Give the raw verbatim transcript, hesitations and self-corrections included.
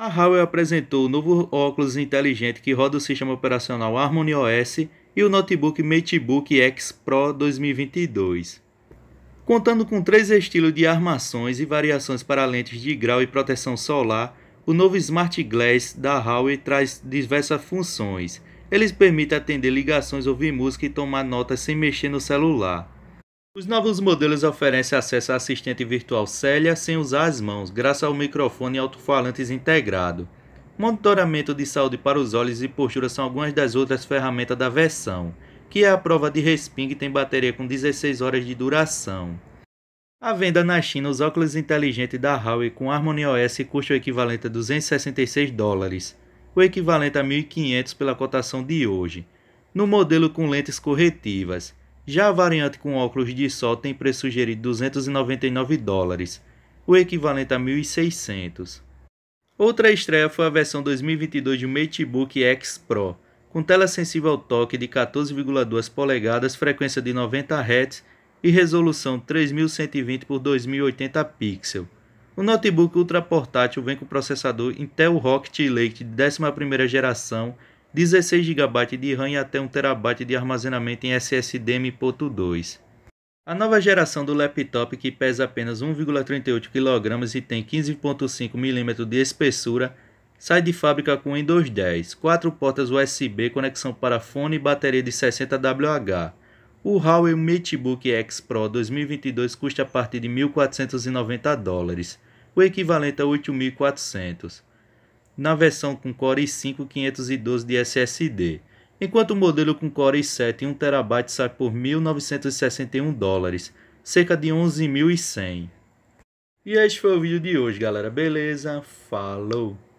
A Huawei apresentou o novo óculos inteligente que roda o sistema operacional HarmonyOS e o notebook MateBook X Pro dois mil e vinte e dois. Contando com três estilos de armações e variações para lentes de grau e proteção solar, o novo Smart Glass da Huawei traz diversas funções. Eles permitem atender ligações, ouvir música e tomar notas sem mexer no celular. Os novos modelos oferecem acesso à assistente virtual Célia sem usar as mãos, graças ao microfone e alto-falantes integrado. Monitoramento de saúde para os olhos e postura são algumas das outras ferramentas da versão, que é a prova de resping e tem bateria com dezesseis horas de duração. À venda na China, os óculos inteligentes da Huawei com HarmonyOS custam o equivalente a duzentos e sessenta e seis dólares, o equivalente a mil e quinhentos pela cotação de hoje, no modelo com lentes corretivas. Já a variante com óculos de sol tem preço sugerido de duzentos e noventa e nove dólares, o equivalente a mil e seiscentos. Outra estreia foi a versão dois mil e vinte e dois de MateBook X Pro, com tela sensível ao toque de quatorze vírgula duas polegadas, frequência de noventa hertz e resolução três mil cento e vinte por dois mil e oitenta pixels. O notebook ultra portátil vem com processador Intel Rocket Lake de décima primeira geração, dezesseis gigabytes de RAM e até um terabyte de armazenamento em S S D M ponto dois. A nova geração do laptop, que pesa apenas um vírgula trinta e oito quilogramas e tem quinze vírgula cinco milímetros de espessura, sai de fábrica com Windows dez, quatro portas U S B, conexão para fone e bateria de sessenta watt. O Huawei MateBook X Pro dois mil e vinte e dois custa a partir de mil quatrocentos e noventa dólares, o equivalente a oito mil e quatrocentos. Na versão com Core i cinco quinhentos e doze de S S D, enquanto o modelo com Core i sete e um terabyte sai por mil novecentos e sessenta e um dólares, cerca de onze mil e cem. E este foi o vídeo de hoje, galera. Beleza? Falou!